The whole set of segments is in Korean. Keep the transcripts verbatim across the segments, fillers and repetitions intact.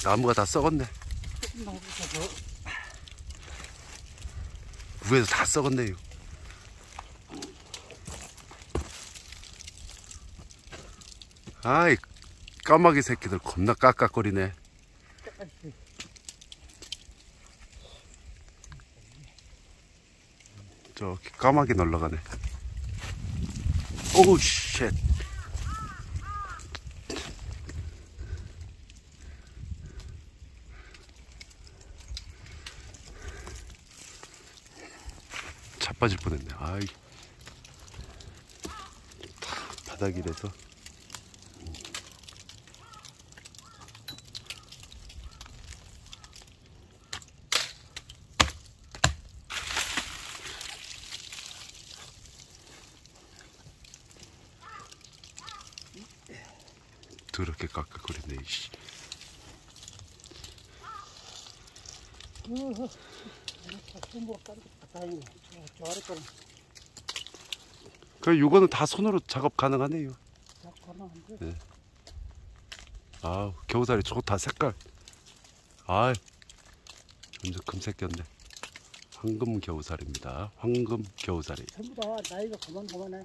나무가 다 썩었네. 위에서 다 썩었네요. 아이, 까마귀 새끼들 겁나 깍깍거리네. 저기 까마귀 놀러가네. 오우 쉣. 자빠질 뻔했네. 아이, 바닥이라서. 더럽게 깎아거리네. 이씨. 그 요거는 다 손으로 작업 가능하네요. 네. 아, 겨우살이 좋다. 색깔. 아, 완전 금색겼네. 황금 겨우살입니다. 황금 겨우살이. 전부 다 나이가 그만그만해.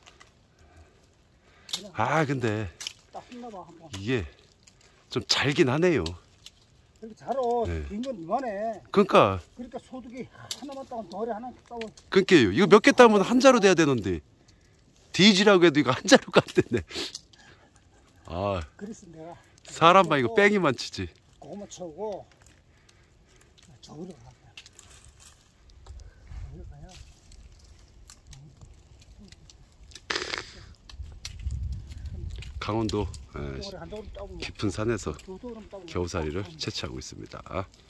아, 근데 딱 이게 좀 잘긴 하네요. 이렇게 자라. 네. 긴 건 이만해. 그러니까 그러니까 소득이 하나만 따면 덜에 하나 따고. 그러니까요. 이거 몇 개 따면 한 자루 돼야 되는데 디지라고 해도 이거 한 자루가 안 되네. 아, 그래서 내가 사람만 이거 뺑이만 치지. 고구마 쳐고 저기로 가. 저기로 가야. 강원도 깊은 산에서 겨우살이를 채취하고 있습니다.